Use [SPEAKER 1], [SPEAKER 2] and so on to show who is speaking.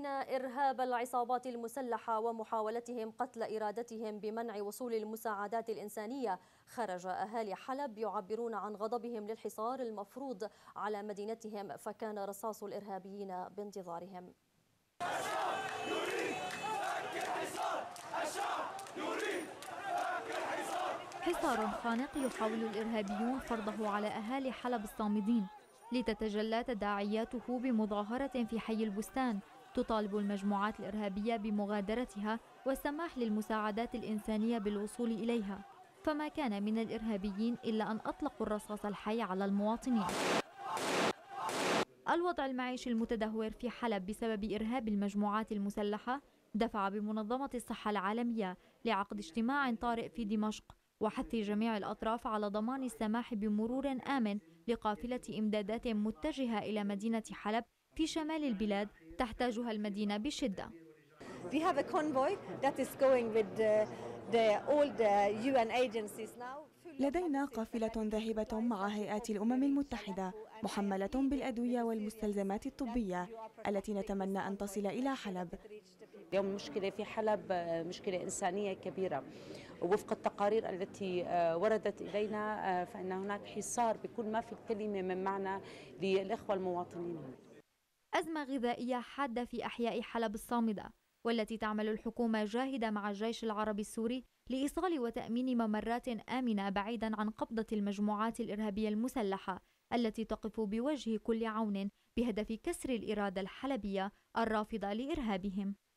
[SPEAKER 1] إرهاب العصابات المسلحة ومحاولتهم قتل إرادتهم بمنع وصول المساعدات الإنسانية، خرج أهالي حلب يعبرون عن غضبهم للحصار المفروض على مدينتهم، فكان رصاص الإرهابيين بانتظارهم. الشعب يريد فك الحصار، الشعب يريد فك الحصار. حصار خانق يحاول الإرهابيون فرضه على أهالي حلب الصامدين، لتتجلى تداعياته بمظاهرة في حي البستان تطالب المجموعات الإرهابية بمغادرتها والسماح للمساعدات الإنسانية بالوصول إليها، فما كان من الإرهابيين إلا أن أطلقوا الرصاص الحي على المواطنين. الوضع المعيشي المتدهور في حلب بسبب إرهاب المجموعات المسلحة دفع بمنظمة الصحة العالمية لعقد اجتماع طارئ في دمشق وحث جميع الأطراف على ضمان السماح بمرور آمن لقافلة إمدادات متجهة إلى مدينة حلب في شمال البلاد تحتاجها المدينة بشدة.
[SPEAKER 2] We have a convoy that is going with all the UN agencies now.
[SPEAKER 3] لدينا قافلة ذاهبة مع هيئات الأمم المتحدة محملة بالأدوية والمستلزمات الطبية التي نتمنى أن تصل إلى حلب.
[SPEAKER 4] اليوم المشكلة في حلب مشكلة إنسانية كبيرة، ووفق التقارير التي وردت إلينا فإن هناك حصار بكل ما في الكلمة من معنى للإخوة المواطنين.
[SPEAKER 1] أزمة غذائية حادة في أحياء حلب الصامدة، والتي تعمل الحكومة جاهدة مع الجيش العربي السوري لإيصال وتأمين ممرات آمنة بعيدا عن قبضة المجموعات الإرهابية المسلحة التي تقف بوجه كل عون بهدف كسر الإرادة الحلبية الرافضة لإرهابهم.